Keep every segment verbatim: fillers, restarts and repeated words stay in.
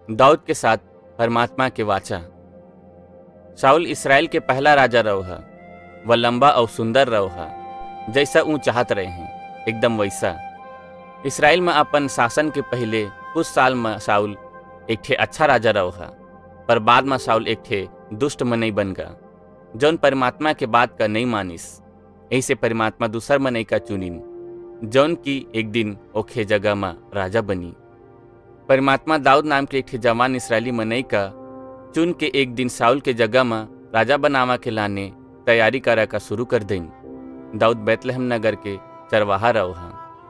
दाऊद के साथ परमात्मा के वाचा। शाऊल इसराइल के पहला राजा रहा। वह लंबा और सुंदर रहा, जैसा ऊ चाहत रहे हैं एकदम वैसा। इसराइल में अपन शासन के पहले कुछ साल में शाऊल एक ठे अच्छा राजा रहा, पर बाद में शाऊल एक ठे दुष्ट मनई बन गया, जौन परमात्मा के बात का नहीं मानिस। यही से परमात्मा दूसर मनई का चुनिन, जौन की एक दिन ओखे जगह में राजा बनी। परमात्मा दाऊद नाम के एक ठे जवान इसराइली मनई का चुन के एक दिन शाऊल के जगह में राजा बनावा के लाने तैयारी करा का शुरू कर दें। दाऊद बैतलहम नगर के चरवाहा रहा।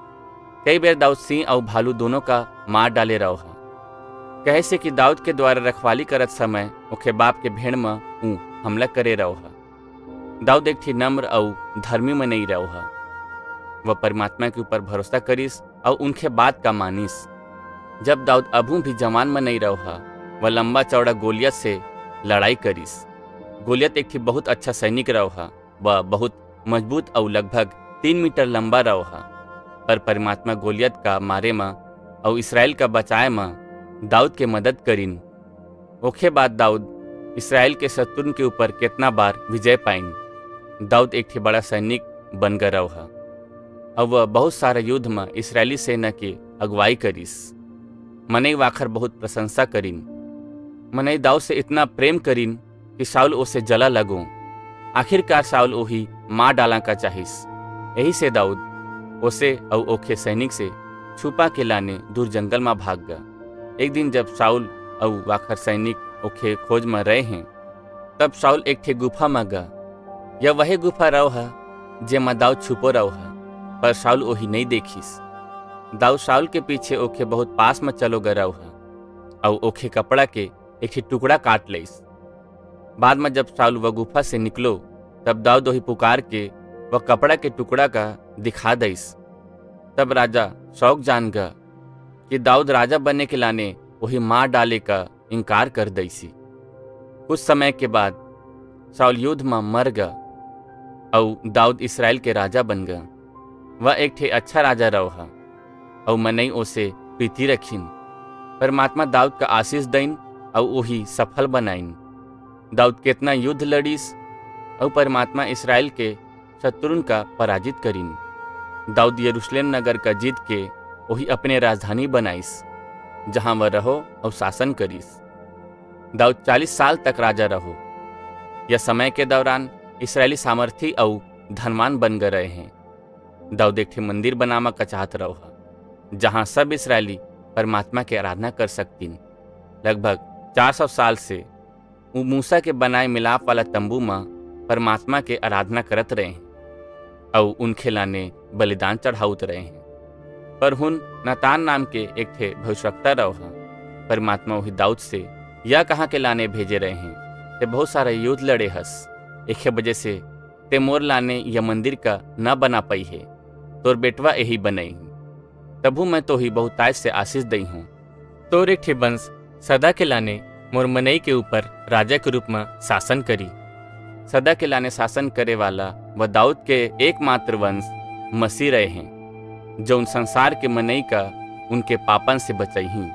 कई बार दाऊद सिंह और भालू दोनों का मार डाले रहा। कहे से कि दाऊद के द्वारा रखवाली करत समय ओखे बाप के भेड़ में ऊ हमला करे रहा। दाऊद एक ठे नम्र और धर्मी में नहीं रहा। वह परमात्मा के ऊपर भरोसा करिस और उनके बात का मानिस। जब दाऊद अभू भी जवान में नहीं रहा, वह लंबा चौड़ा गोलियत से लड़ाई करिस। गोलियत एक थी बहुत अच्छा सैनिक रहा। वह बहुत मजबूत और लगभग तीन मीटर लंबा रहा, पर परमात्मा गोलियत का मारे में और इसराइल का बचाए में दाऊद के मदद करीन। ओखे बाद दाऊद इसराइल के शत्रुन के ऊपर कितना बार विजय पाइन। दाऊद एक थी बड़ा सैनिक बन गया रहा और वह बहुत सारे युद्ध में इसराइली सेना की अगुवाई करिस। मनई वाखर बहुत प्रशंसा करीन। मनई दाऊद से इतना प्रेम करीन कि शाऊल उसे जला लगो। आखिरकार शाऊल वही मार डाला का चाहिस। यही से दाऊद उसे और ओखे सैनिक से छुपा के लाने दूर जंगल में भाग गया। एक दिन जब शाऊल और वाखर सैनिक ओखे खोज में रहे हैं, तब शाऊल एक ठे गुफा में गया। यह वही गुफा रहा जे में दाऊद छुपो रहा, पर शाऊल वही नहीं देखिस। दाऊद शाऊल के पीछे ओखे बहुत पास में चलो गया रहा और ओखे कपड़ा के एक ठे टुकड़ा काट लिस। बाद में जब शाऊल वह गुफा से निकलो, तब दाऊद वही पुकार के वह कपड़ा के टुकड़ा का दिखा दिस। तब राजा शौक जान गया कि दाऊद राजा बनने के लाने वही मार डाले का इनकार कर दैसी। कुछ समय के बाद शाऊल युद्ध में मर गया और दाऊद इसराइल के राजा बन गया। वह एक ठे अच्छा राजा रहा और मनई उसे प्रीति रखीन। परमात्मा दाऊद का आशीष दिन और वही सफल बनाइन। दाऊद कितना युद्ध लड़ीस और परमात्मा इसराइल के शत्रुन का पराजित करीन। दाऊद यरूशलेम नगर का जीत के वही अपने राजधानी बनाइस, जहां वह रहो और शासन करीस। दाऊद चालीस साल तक राजा रहो। यह समय के दौरान इसराइली सामर्थी और धनवान बन गए रहे हैं। दाऊद एक ठे मंदिर बनावा का चाहत रहा, जहां सब इसराइली परमात्मा की आराधना कर सकतीन। लगभग चार सौ साल से मूसा के बनाए मिलाप वाला तंबू में परमात्मा के आराधना करत रहे हैं और उनके लाने बलिदान चढ़ाउत रहे हैं। पर हुन नातान नाम के एक थे भविष्यवक्ता रहा। परमात्मा वही दाऊद से यह कहाँ के लाने भेजे रहे हैं ते बहुत सारे युद्ध लड़े हस। एक वजह से ते मोर लाने यह मंदिर का न बना पाई है, तोर बेटवा यही बनई। तबू मैं तो ही बहुतायत से आशीष दई हूँ। तोर एक ठे वंश सदा के लाने मोर मनई के ऊपर राजा के रूप में शासन करी। सदा के लाने शासन करे वाला वह दाऊद के एकमात्र वंश मसीह रहे हैं, जो उन संसार के मनई का उनके पापन से बचई ही।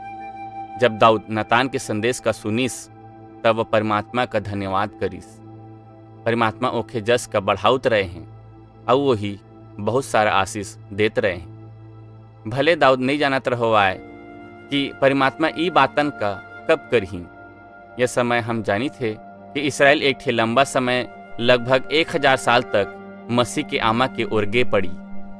जब दाऊद नातान के संदेश का सुनिस, तब वह परमात्मा का धन्यवाद करिस। परमात्मा ओखे जस का बढ़ाउत रहे हैं और वही बहुत सारा आशीष देते रहे हैं। भले दाऊद नहीं जानत रहो आए कि परमात्मा ई बातन का कब करही। यह समय हम जानी थे कि इसराइल एक ठे लंबा समय लगभग एक हजार साल तक मसीह के आमा के ओरगे पड़ी।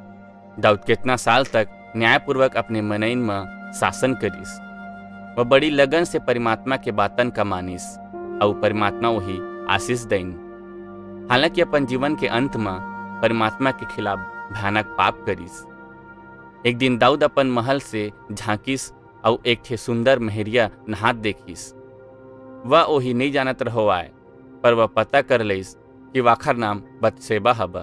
दाऊद कितना साल तक न्यायपूर्वक अपने मनइन में शासन करिस। वह बड़ी लगन से परमात्मा के बातन का मानिस और परमात्मा वही आशीष देन। हालांकि अपन जीवन के अंत में परमात्मा के खिलाफ भयानक पाप करिस। एक दिन दाऊद अपन महल से झांकिस और एक ठे सुंदर मेहरिया नहात देखिस। वह वही नहीं जानत रहो आए, पर वह पता कर लिस कि वाखर नाम बतशेबा हबा।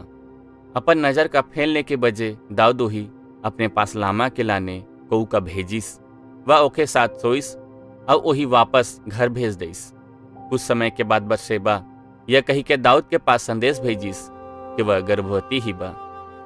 अपन नजर का फैलने के बजे दाऊद वही अपने पास लामा के लाने को का भेजिस। वह ओके साथ सोइस और वही वापस घर भेज दिस। कुछ समय के बाद बतशेबा यह कही के दाऊद के पास संदेश भेजिस कि वह गर्भवती ही बा।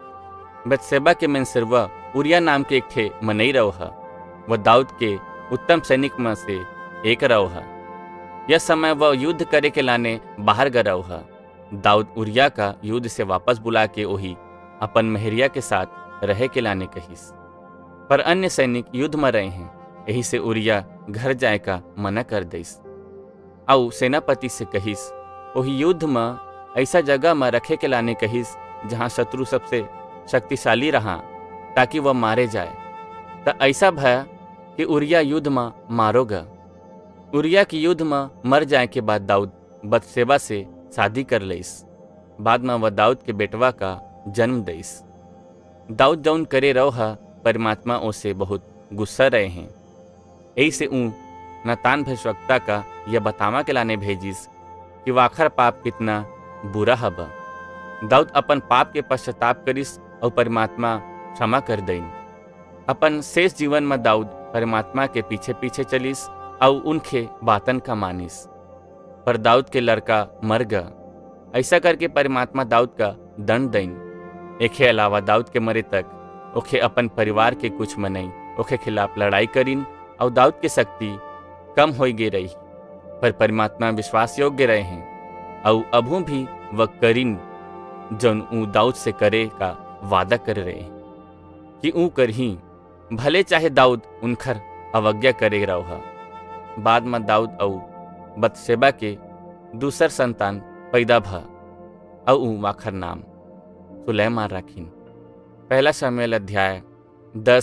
बतशेबा के मेंसरवा उरिया नाम के एक ठे मनई रहा। वह दाऊद के उत्तम सैनिक में से एक रहा। यह समय वह युद्ध करे के लाने बाहर ग रहा। दाऊद उरिया का युद्ध से वापस बुला के वही अपन मेहरिया के साथ रहे के लाने कहिस। पर अन्य सैनिक युद्ध में रहे हैं, यही से उरिया घर जाए का मना कर दिस। आउ सेनापति से कहिस वही युद्ध में ऐसा जगह में रखे के लाने कहिस जहाँ शत्रु सबसे शक्तिशाली रहा, ताकि वह मारे जाए। तो ऐसा भया कि उरिया युद्ध में मारोगा। उरिया की युद्ध में मर जाए के बाद दाऊद बतशेबा से शादी कर लईस। बाद में वह दाऊद के बेटवा का जन्म दईस। दाऊद जौन करे रहा परमात्मा ओसे बहुत गुस्सा रहे हैं, यही से ऊ नतान भविष्यवक्ता का यह बतावा के लाने भेजिस कि वाखर पाप कितना बुरा हबा। दाऊद अपन पाप के पश्चाताप करिस और परमात्मा क्षमा कर दईन। अपन शेष जीवन में दाऊद परमात्मा के पीछे पीछे चलिस और उनके बातन का मानिस। पर दाऊद के लड़का मर गया। ऐसा करके परमात्मा दाऊद का दंड दईन। एके अलावा दाऊद के मरे तक ओखे अपन परिवार के कुछ मनई ओखे खिलाफ लड़ाई करीन और दाऊद की शक्ति कम हो गई रही। पर परमात्मा विश्वास योग्य रहे हैं और अभू भी वह करीन जौन ऊ दाऊद से करे का वादा कर रहे हैं कि ऊ करही, भले चाहे दाऊद उनखर अवज्ञा करे रहा। बाद में दाऊद और बतशेबा के दूसर संतान पैदा भ और ऊ वाखर नाम सुलैमान रखिन। पहला शमूएल अध्याय दस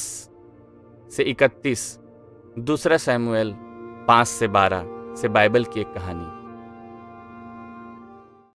से इकतीस, दूसरा शमूएल पाँच से बारह से बाइबल की एक कहानी।